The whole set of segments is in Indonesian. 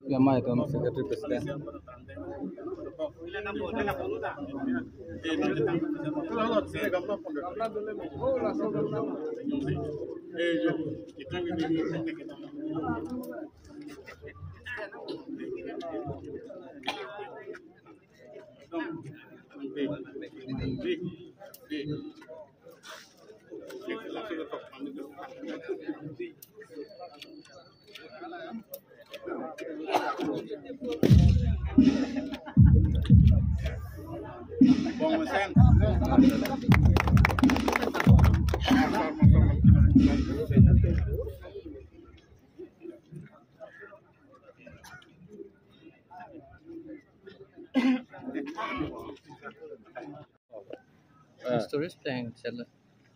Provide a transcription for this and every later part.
Yama itu Secretary Presiden. Stories playing channel.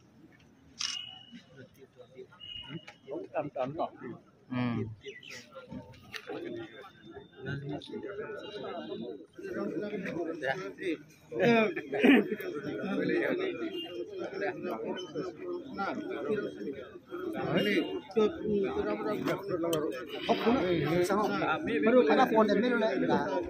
Baru karena phone dan menu lah.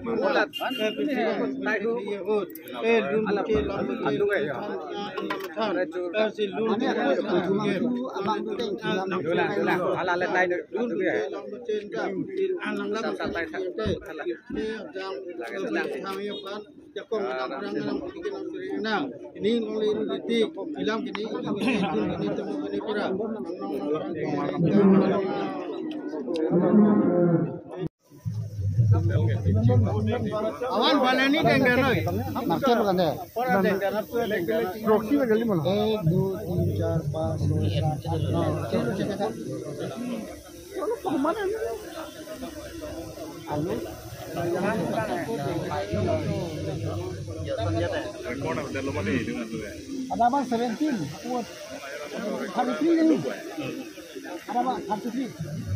Ini ngoleh itu bilang gini ini temu ini pira. Awan balani dengganoi. Maksud bukan deh. Orang denggan apa denggan? Proxy bagaimana mana? 1, 2, 3, 4, 5, 6, 7. Kalau kemana ni? Alu. Ada bang 17. Kuat. 33 ni. Ada bang 33.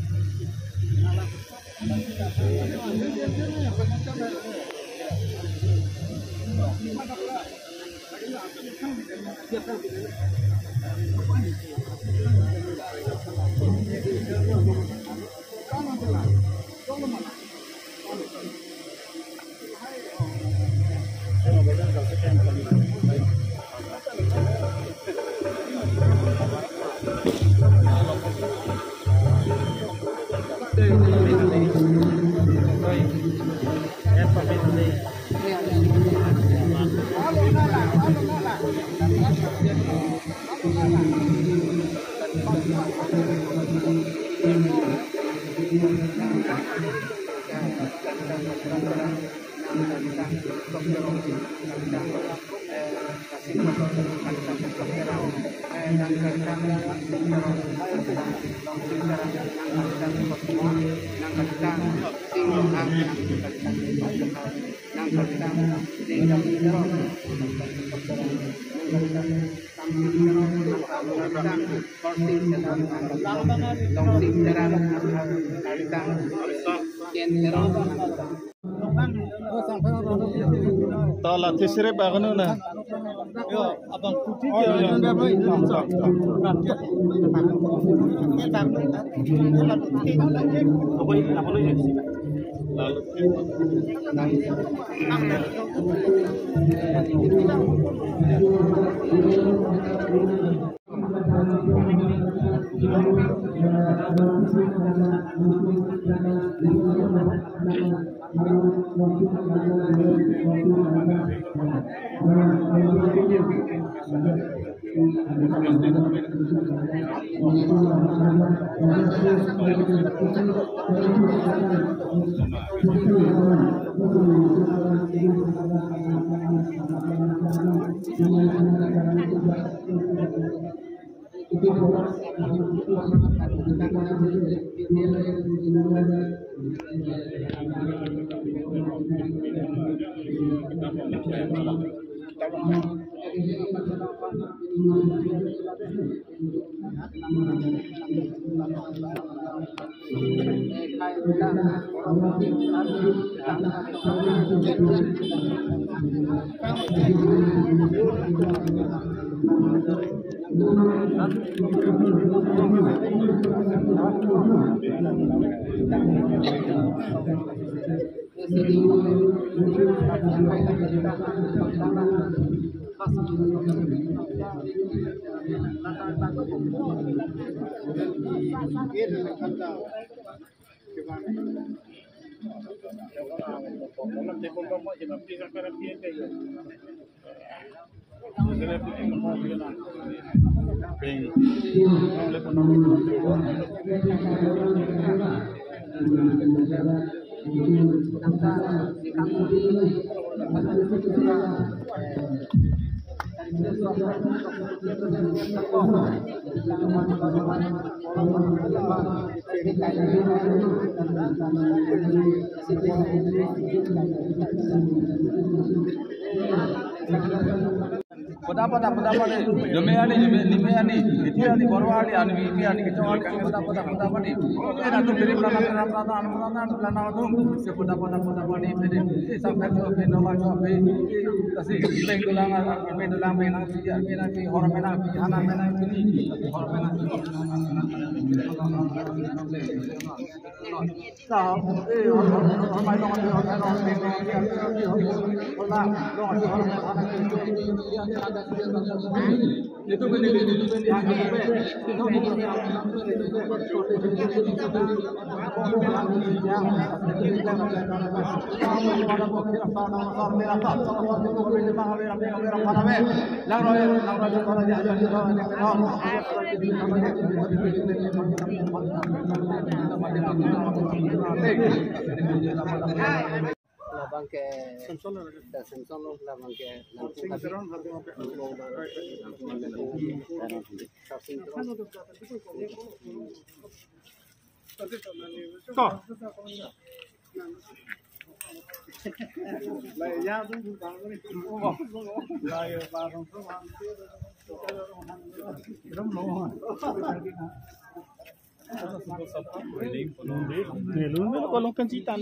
Tala tisire bagano na. Yo, abang putih dia. Pada Jumeani, Limeani, Itiani, Borwadi, and Viviani, pada dan tu beri pelana tu, seputar beri, sampai tu penoma tu, kasi kita tulang, pendulang menang, menang, orang menang, anak menang, orang menang. Itu labang ke Samsung labang ke Kalau kencitan.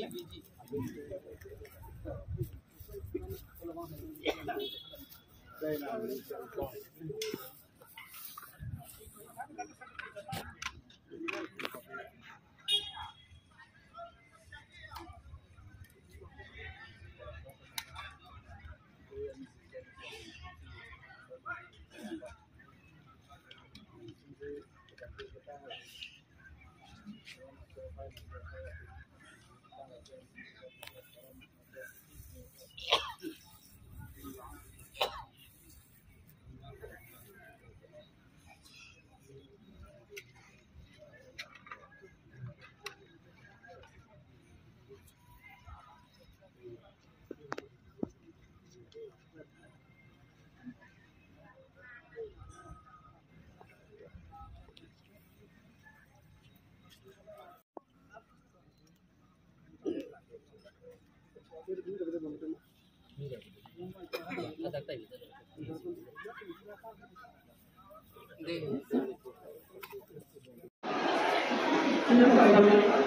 Ada